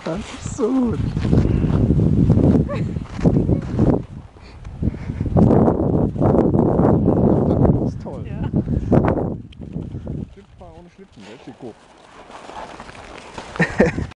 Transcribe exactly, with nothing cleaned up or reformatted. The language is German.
Das ist so gut. Das ist toll. Ja. Schlittenfahren ohne Schlitten, das ist die Kuh.